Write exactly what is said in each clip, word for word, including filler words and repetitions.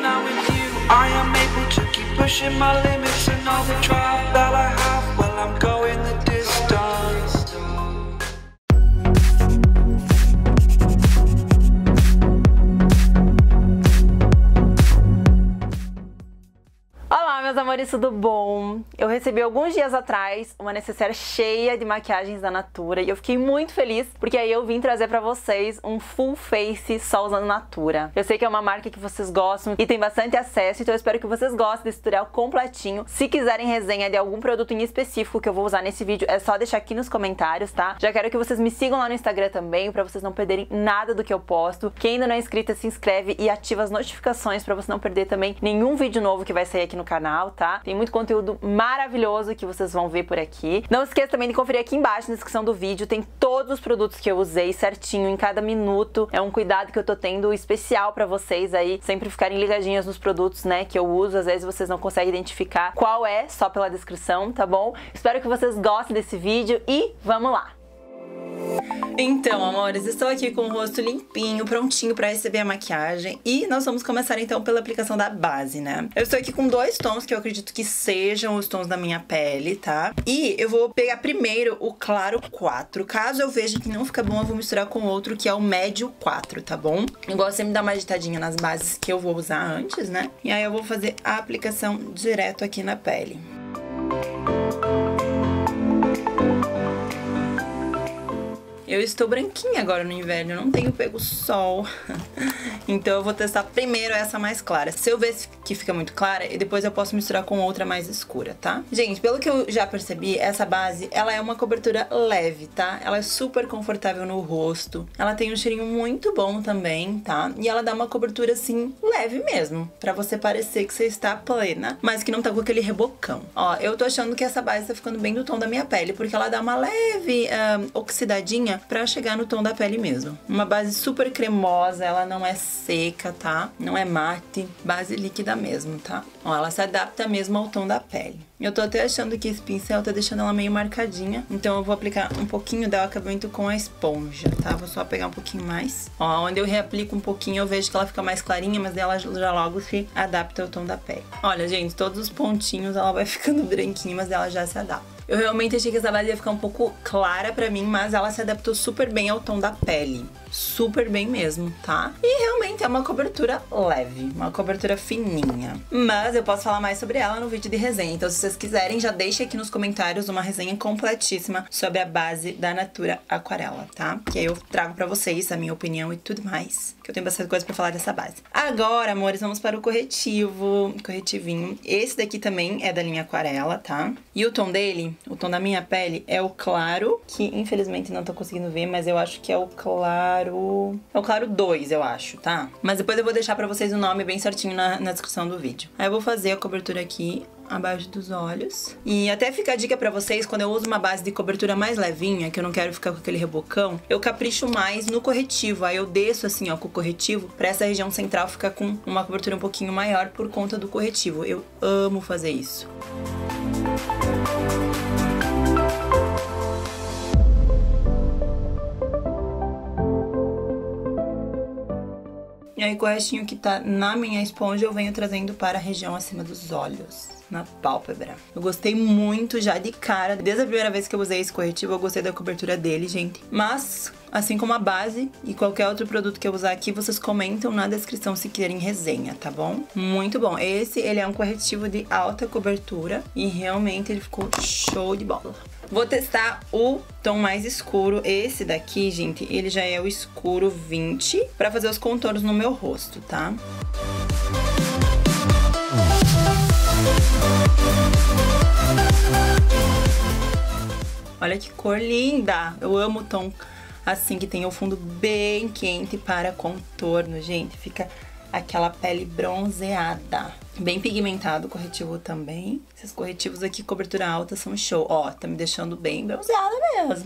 when I'm with you. I am able to keep pushing my limits and all the drive that I have while I'm going the distance. Olá, meus amores, tudo bom? Eu recebi alguns dias atrás uma necessaire cheia de maquiagens da Natura e eu fiquei muito feliz porque aí eu vim trazer pra vocês um full face só usando Natura. Eu sei que é uma marca que vocês gostam e tem bastante acesso, então eu espero que vocês gostem desse tutorial completinho. Se quiserem resenha de algum produto em específico que eu vou usar nesse vídeo, é só deixar aqui nos comentários, tá? Já quero que vocês me sigam lá no Instagram também, pra vocês não perderem nada do que eu posto. Quem ainda não é inscrito, se inscreve e ativa as notificações pra você não perder também nenhum vídeo novo que vai sair aqui no canal, tá? Tem muito conteúdo maravilhoso que vocês vão ver por aqui. Não esqueça também de conferir aqui embaixo na descrição do vídeo, tem todos os produtos que eu usei certinho em cada minuto. É um cuidado que eu tô tendo especial pra vocês aí, sempre ficarem ligadinhas nos produtos, né, que eu uso. Às vezes vocês não conseguem identificar qual é só pela descrição, tá bom? Espero que vocês gostem desse vídeo e vamos lá! Então, amores, estou aqui com o rosto limpinho, prontinho pra receber a maquiagem. E nós vamos começar então pela aplicação da base, né? Eu estou aqui com dois tons que eu acredito que sejam os tons da minha pele, tá? E eu vou pegar primeiro o claro quatro. Caso eu veja que não fica bom, eu vou misturar com outro, que é o médio quatro, tá bom? Eu gosto sempre de dar uma agitadinha nas bases que eu vou usar antes, né? E aí eu vou fazer a aplicação direto aqui na pele. Eu estou branquinha agora no inverno, eu não tenho pego sol. Então eu vou testar primeiro essa mais clara. Se eu ver que fica muito clara, e depois eu posso misturar com outra mais escura, tá? Gente, pelo que eu já percebi, essa base, ela é uma cobertura leve, tá? Ela é super confortável no rosto. Ela tem um cheirinho muito bom também, tá? E ela dá uma cobertura, assim, leve mesmo. Pra você parecer que você está plena, mas que não tá com aquele rebocão. Ó, eu tô achando que essa base tá ficando bem do tom da minha pele, porque ela dá uma leve uh, oxidadinha pra chegar no tom da pele mesmo. Uma base super cremosa, ela não é seca, tá? Não é mate, base líquida mesmo, tá? Ó, ela se adapta mesmo ao tom da pele. Eu tô até achando que esse pincel tá deixando ela meio marcadinha, então eu vou aplicar um pouquinho do acabamento com a esponja, tá? Vou só pegar um pouquinho mais. Ó, onde eu reaplico um pouquinho, eu vejo que ela fica mais clarinha, mas ela já logo se adapta ao tom da pele. Olha, gente, todos os pontinhos ela vai ficando branquinha, mas ela já se adapta. Eu realmente achei que essa base ia ficar um pouco clara pra mim, mas ela se adaptou super bem ao tom da pele. Super bem mesmo, tá? E realmente é uma cobertura leve, uma cobertura fininha. Mas eu posso falar mais sobre ela no vídeo de resenha. Então, se vocês quiserem, já deixa aqui nos comentários uma resenha completíssima sobre a base da Natura Aquarela, tá? Que aí eu trago pra vocês a minha opinião e tudo mais. Que eu tenho bastante coisa pra falar dessa base. Agora, amores, vamos para o corretivo. Corretivinho. Esse daqui também é da linha Aquarela, tá? E o tom dele, o tom da minha pele, é o claro, que infelizmente não tô conseguindo ver, mas eu acho que é o claro... É o claro dois, eu acho, tá? Mas depois eu vou deixar pra vocês o nome bem certinho na, na descrição do vídeo. Aí eu vou fazer a cobertura aqui abaixo dos olhos. E até fica a dica pra vocês, quando eu uso uma base de cobertura mais levinha, que eu não quero ficar com aquele rebocão, eu capricho mais no corretivo. Aí eu desço assim, ó, com o corretivo, pra essa região central ficar com uma cobertura um pouquinho maior por conta do corretivo. Eu amo fazer isso. E aí, com o restinho que tá na minha esponja, eu venho trazendo para a região acima dos olhos, na pálpebra. Eu gostei muito já de cara. Desde a primeira vez que eu usei esse corretivo, eu gostei da cobertura dele, gente. Mas, assim como a base e qualquer outro produto que eu usar aqui, vocês comentam na descrição se querem resenha, tá bom? Muito bom. Esse, ele é um corretivo de alta cobertura e realmente ele ficou show de bola. Vou testar o tom mais escuro. Esse daqui, gente, ele já é o escuro vinte, pra fazer os contornos no meu rosto, tá? Olha que cor linda! Eu amo o tom assim, que tem o fundo bem quente para contorno, gente. Fica aquela pele bronzeada. Bem pigmentado o corretivo também. Esses corretivos aqui, cobertura alta, são show. Ó, tá me deixando bem bronzeada mesmo.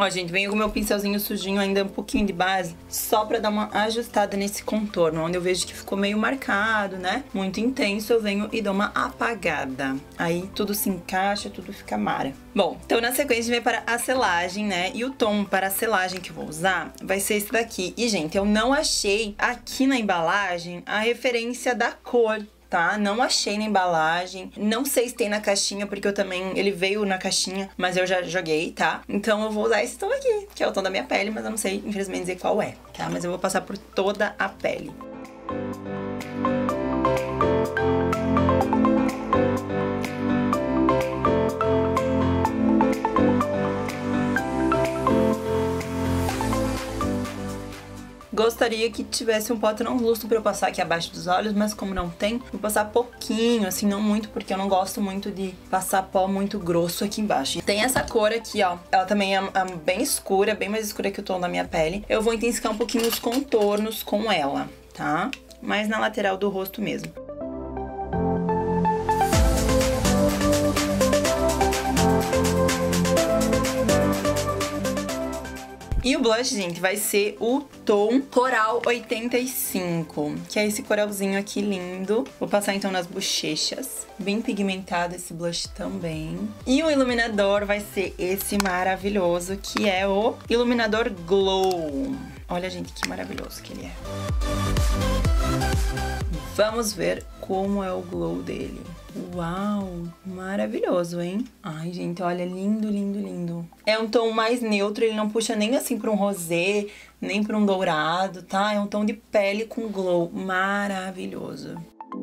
Ó, gente, venho com o meu pincelzinho sujinho, ainda um pouquinho de base, só pra dar uma ajustada nesse contorno, onde eu vejo que ficou meio marcado, né? Muito intenso, eu venho e dou uma apagada. Aí tudo se encaixa, tudo fica mara. Bom, então na sequência a gente vai para a selagem, né? E o tom para a selagem que eu vou usar vai ser esse daqui. E, gente, eu não achei aqui na embalagem a referência da cor, tá? Não achei na embalagem, não sei se tem na caixinha, porque eu também, ele veio na caixinha, mas eu já joguei, tá? Então eu vou usar esse tom aqui, que é o tom da minha pele, mas eu não sei, infelizmente, dizer qual é, tá? Mas eu vou passar por toda a pele. Gostaria que tivesse um pó translúcido pra eu passar aqui abaixo dos olhos, mas como não tem, vou passar pouquinho, assim, não muito, porque eu não gosto muito de passar pó muito grosso aqui embaixo. Tem essa cor aqui, ó, ela também é, é bem escura, bem mais escura que o tom da minha pele. Eu vou intensificar um pouquinho os contornos com ela, tá? Mais na lateral do rosto mesmo. E o blush, gente, vai ser o tom Coral oitenta e cinco, que é esse coralzinho aqui lindo. Vou passar então nas bochechas, bem pigmentado esse blush também. E o iluminador vai ser esse maravilhoso, que é o iluminador Glow. Olha, gente, que maravilhoso que ele é. Vamos ver como é o glow dele. Uau, maravilhoso, hein? Ai, gente, olha, lindo, lindo, lindo. É um tom mais neutro, ele não puxa nem assim pra um rosé, nem pra um dourado, tá? É um tom de pele com glow, maravilhoso.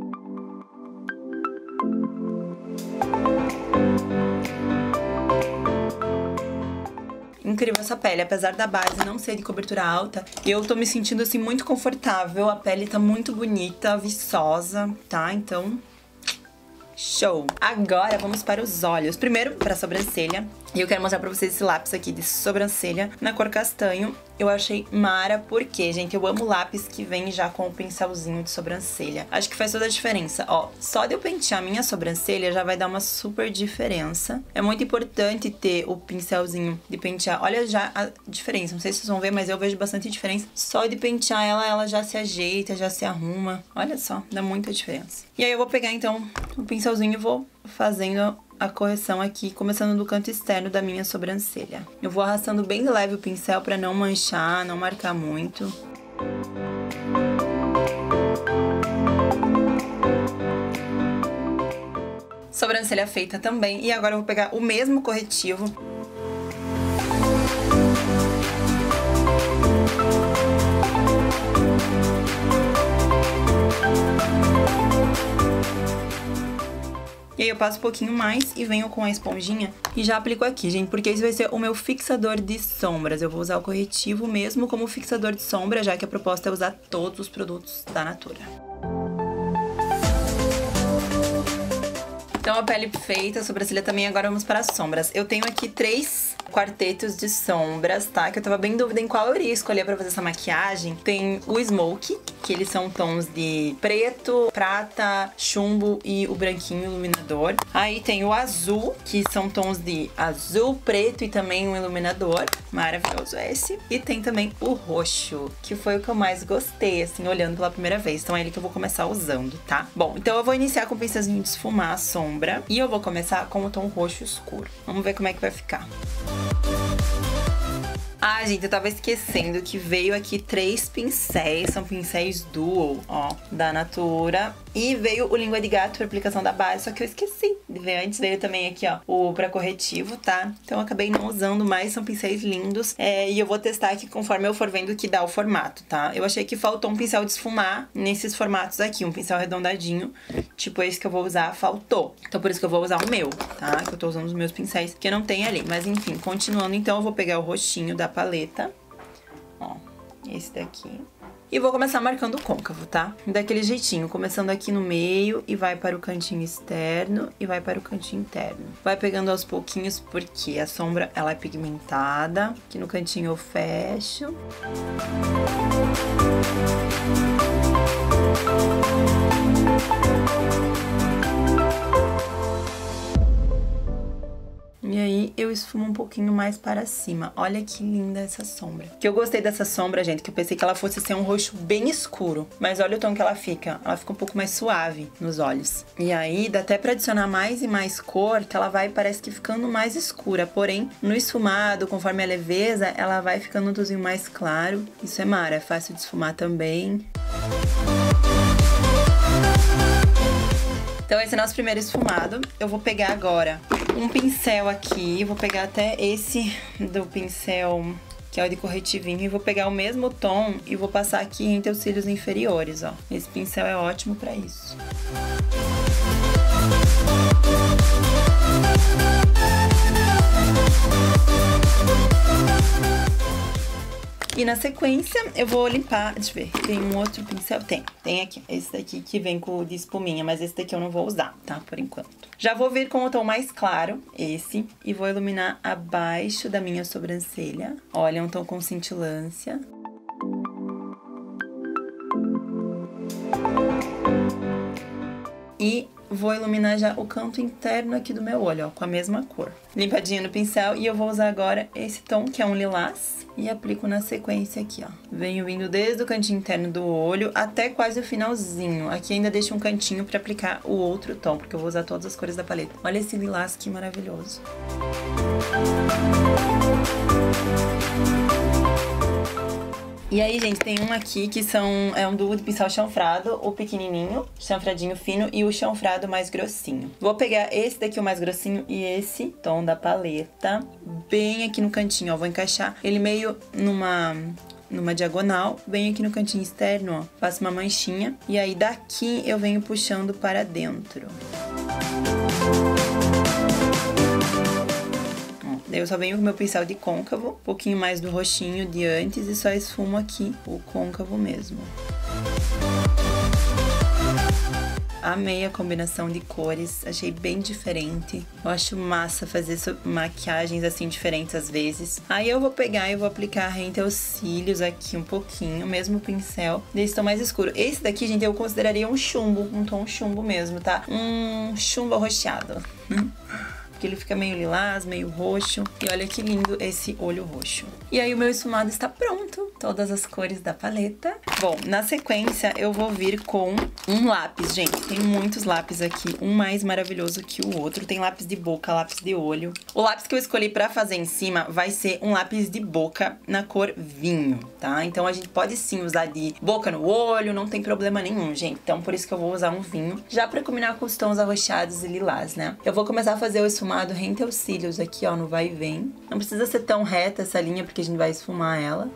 Incrível essa pele, apesar da base não ser de cobertura alta, eu tô me sentindo assim muito confortável, a pele tá muito bonita, viçosa, tá? Então, show! Agora vamos para os olhos. Primeiro para a sobrancelha. E eu quero mostrar pra vocês esse lápis aqui de sobrancelha na cor castanho. Eu achei mara, porque, gente, eu amo lápis que vem já com o pincelzinho de sobrancelha. Acho que faz toda a diferença. Ó, só de eu pentear a minha sobrancelha já vai dar uma super diferença. É muito importante ter o pincelzinho de pentear. Olha já a diferença. Não sei se vocês vão ver, mas eu vejo bastante diferença. Só de pentear ela, ela já se ajeita, já se arruma. Olha só, dá muita diferença. E aí eu vou pegar, então, o pincelzinho e vou fazendo a correção aqui, começando do canto externo da minha sobrancelha. Eu vou arrastando bem de leve o pincel pra não manchar, não marcar muito. Sobrancelha feita também. E agora eu vou pegar o mesmo corretivo. E aí eu passo um pouquinho mais e venho com a esponjinha e já aplico aqui, gente, porque esse vai ser o meu fixador de sombras. Eu vou usar o corretivo mesmo como fixador de sombra, já que a proposta é usar todos os produtos da Natura. Então a pele feita, a sobrancelha também, agora vamos para as sombras. Eu tenho aqui três quartetos de sombras, tá? Que eu tava bem em dúvida em qual eu iria escolher pra fazer essa maquiagem. Tem o Smoke, que eles são tons de preto, prata, chumbo e o branquinho iluminador. Aí tem o azul, que são tons de azul, preto e também um iluminador. Maravilhoso esse. E tem também o roxo, que foi o que eu mais gostei, assim, olhando pela primeira vez. Então é ele que eu vou começar usando, tá? Bom, então eu vou iniciar com o pincelzinho de esfumar a sombra. E eu vou começar com o tom roxo escuro. Vamos ver como é que vai ficar. Ah, gente, eu tava esquecendo que veio aqui três pincéis, são pincéis Duo, ó, da Natura. E veio o Língua de Gato para aplicação da base, só que eu esqueci de ver antes. Veio também aqui, ó, o pra corretivo, tá? Então eu acabei não usando mais, são pincéis lindos. É, e eu vou testar aqui conforme eu for vendo que dá o formato, tá? Eu achei que faltou um pincel de esfumar nesses formatos aqui, um pincel arredondadinho, tipo esse que eu vou usar, faltou. Então por isso que eu vou usar o meu, tá? Que eu tô usando os meus pincéis, que não tem ali. Mas enfim, continuando, então eu vou pegar o roxinho da paleta, ó, esse daqui. E vou começar marcando o côncavo, tá? Daquele jeitinho, começando aqui no meio e vai para o cantinho externo e vai para o cantinho interno. Vai pegando aos pouquinhos porque a sombra, ela é pigmentada. Aqui no cantinho eu fecho. E aí eu esfumo um pouquinho mais para cima. Olha que linda essa sombra. Que eu gostei dessa sombra, gente, que eu pensei que ela fosse ser um roxo bem escuro. Mas olha o tom que ela fica. Ela fica um pouco mais suave nos olhos. E aí dá até pra adicionar mais e mais cor, que ela vai, parece que ficando mais escura. Porém, no esfumado, conforme a leveza, ela vai ficando um tomzinho mais claro. Isso é mara, é fácil de esfumar também. Então esse é nosso primeiro esfumado. Eu vou pegar agora um pincel aqui, vou pegar até esse do pincel que é o de corretivinho, e vou pegar o mesmo tom e vou passar aqui entre os cílios inferiores, ó. Esse pincel é ótimo pra isso. E na sequência, eu vou limpar, deixa eu ver, tem um outro pincel? Tem, tem aqui, esse daqui que vem com o de espuminha, mas esse daqui eu não vou usar, tá, por enquanto. Já vou vir com o tom mais claro, esse, e vou iluminar abaixo da minha sobrancelha. Olha, um tom com cintilância. E vou iluminar já o canto interno aqui do meu olho, ó, com a mesma cor. Limpadinha no pincel, e eu vou usar agora esse tom, que é um lilás, e aplico na sequência aqui, ó. Venho vindo desde o cantinho interno do olho até quase o finalzinho. Aqui ainda deixo um cantinho pra aplicar o outro tom, porque eu vou usar todas as cores da paleta. Olha esse lilás, que maravilhoso. E aí, gente, tem um aqui que são, é um duo de pincel chanfrado, o pequenininho, chanfradinho fino, e o chanfrado mais grossinho. Vou pegar esse daqui, o mais grossinho, e esse tom da paleta, bem aqui no cantinho, ó. Vou encaixar ele meio numa... numa diagonal, bem aqui no cantinho externo, ó. Faço uma manchinha, e aí daqui eu venho puxando para dentro. Daí eu só venho com o meu pincel de côncavo, um pouquinho mais do roxinho de antes, e só esfumo aqui o côncavo mesmo. Amei a combinação de cores, achei bem diferente. Eu acho massa fazer maquiagens assim diferentes às vezes. Aí eu vou pegar e vou aplicar rente aos cílios aqui um pouquinho, mesmo pincel, desse tom mais escuro. Esse daqui, gente, eu consideraria um chumbo, um tom chumbo mesmo, tá? Um chumbo arroxeado. Porque ele fica meio lilás, meio roxo. E olha que lindo esse olho roxo. E aí o meu esfumado está pronto. Todas as cores da paleta. Bom, na sequência eu vou vir com um lápis, gente. Tem muitos lápis aqui, um mais maravilhoso que o outro. Tem lápis de boca, lápis de olho. O lápis que eu escolhi pra fazer em cima vai ser um lápis de boca na cor vinho, tá? Então a gente pode sim usar de boca no olho, não tem problema nenhum, gente. Então por isso que eu vou usar um vinho, já pra combinar com os tons arroxeados e lilás, né? Eu vou começar a fazer o esfumado rente aos cílios aqui, ó, no vai e vem. Não precisa ser tão reta essa linha, porque a gente vai esfumar ela.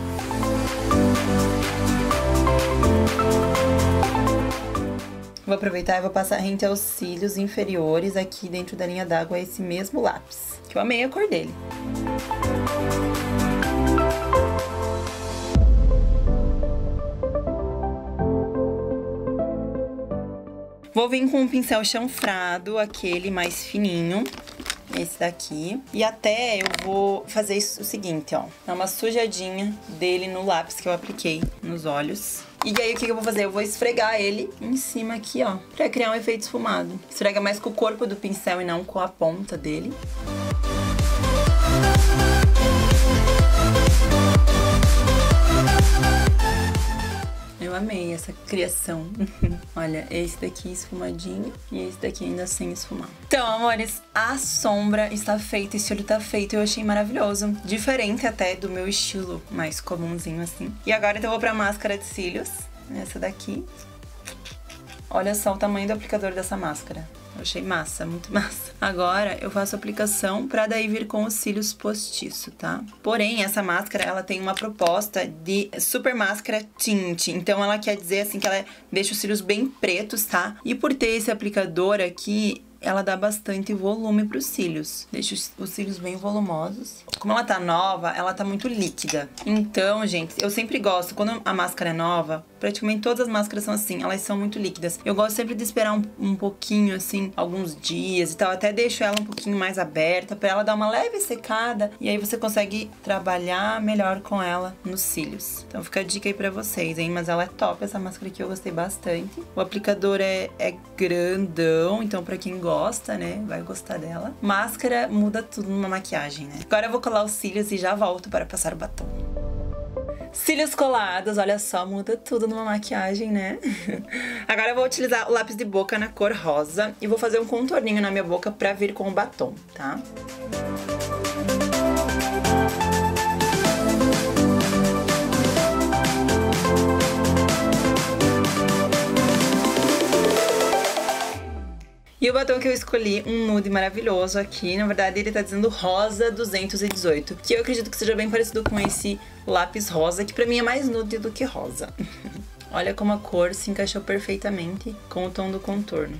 Vou aproveitar e vou passar rente aos cílios inferiores aqui dentro da linha d'água esse mesmo lápis, que eu amei a cor dele. Vou vir com um pincel chanfrado, aquele mais fininho, esse daqui. E até eu vou fazer isso, o seguinte, ó. Dá uma sujadinha dele no lápis que eu apliquei nos olhos. E aí, o que eu vou fazer? Eu vou esfregar ele em cima aqui, ó, pra criar um efeito esfumado. Esfrega mais com o corpo do pincel e não com a ponta dele. Eu amei essa criação. Olha, esse daqui esfumadinho e esse daqui ainda sem esfumar. Então, amores, a sombra está feita, esse olho tá feito. Eu achei maravilhoso. Diferente até do meu estilo mais comumzinho, assim. E agora então eu vou pra máscara de cílios. Essa daqui. Olha só o tamanho do aplicador dessa máscara. Eu achei massa, muito massa. Agora eu faço a aplicação pra daí vir com os cílios postiço, tá? Porém, essa máscara, ela tem uma proposta de super máscara tint. Então, ela quer dizer, assim, que ela deixa os cílios bem pretos, tá? E por ter esse aplicador aqui, ela dá bastante volume pros cílios. Deixa os cílios bem volumosos. Como ela tá nova, ela tá muito líquida. Então, gente, eu sempre gosto, quando a máscara é nova, praticamente todas as máscaras são assim, elas são muito líquidas. Eu gosto sempre de esperar um, um pouquinho, assim, alguns dias e tal. Até deixo ela um pouquinho mais aberta pra ela dar uma leve secada. E aí você consegue trabalhar melhor com ela nos cílios. Então fica a dica aí pra vocês, hein? Mas ela é top, essa máscara aqui eu gostei bastante. O aplicador é, é grandão, então pra quem gosta gosta, né, vai gostar dela. Máscara muda tudo numa maquiagem, né? Agora eu vou colar os cílios e já volto para passar o batom. Cílios colados, olha só, muda tudo numa maquiagem, né? Agora eu vou utilizar o lápis de boca na cor rosa e vou fazer um contorninho na minha boca pra vir com o batom, tá? E o batom que eu escolhi, um nude maravilhoso aqui, na verdade ele tá dizendo rosa duzentos e dezoito, que eu acredito que seja bem parecido com esse lápis rosa, que pra mim é mais nude do que rosa. Olha como a cor se encaixou perfeitamente com o tom do contorno.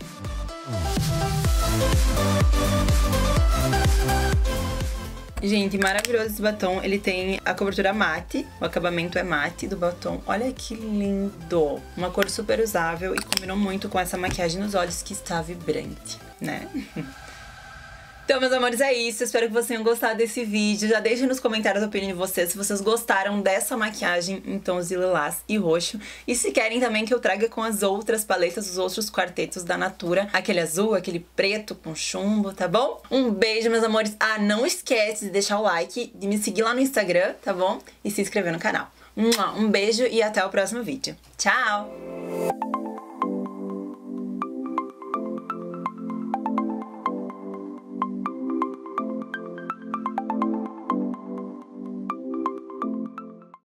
Gente, maravilhoso esse batom, ele tem a cobertura mate, o acabamento é mate do batom, olha que lindo! Uma cor super usável e combinou muito com essa maquiagem nos olhos que está vibrante, né? Então, meus amores, é isso. Espero que vocês tenham gostado desse vídeo. Já deixem nos comentários a opinião de vocês se vocês gostaram dessa maquiagem em tons de lilás e roxo. E se querem também que eu traga com as outras paletas, os outros quartetos da Natura. Aquele azul, aquele preto com chumbo, tá bom? Um beijo, meus amores. Ah, não esquece de deixar o like, de me seguir lá no Instagram, tá bom? E se inscrever no canal. Um beijo e até o próximo vídeo. Tchau!